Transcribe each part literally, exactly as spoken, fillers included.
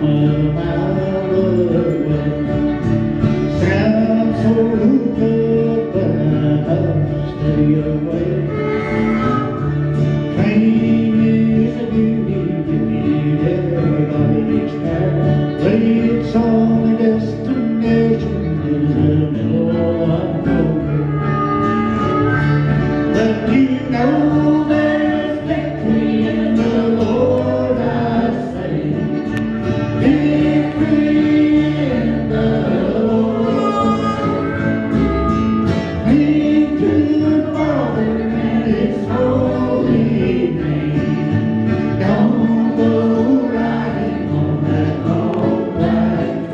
from a mile away. Sounds so good, but I must stay away. Train is a beauty, beauty, everybody's path. Leads on a destination in the middle of nowhere. But you know there's victory in the Lord, I say. Victory in the Lord. Cling to the Father and His holy name. Don't go riding on that long black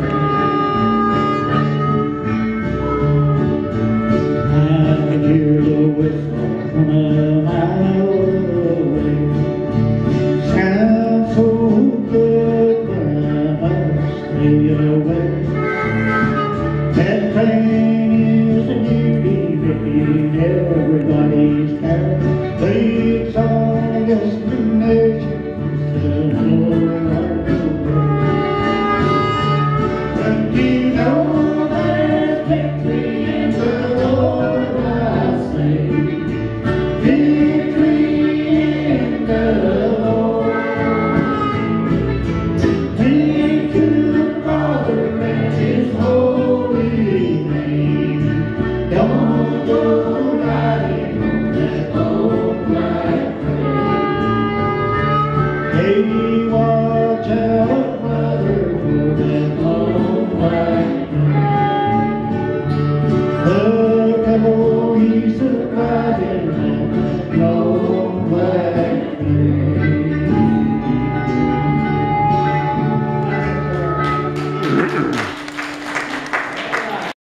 train. I can hear the whistle from a mile away. Sounds so good, but I must stay away. That train is a beauty, beauty, everybody's path. Leads on a destination to the middle of nowhere. But you know there's victory in the Lord, I say. Victory in the Lord. Cling to the Father and His holy name. Don't go riding on that old black train. Hey, watch out, brother, for that old black train. The devil, he's a riding on that old black train.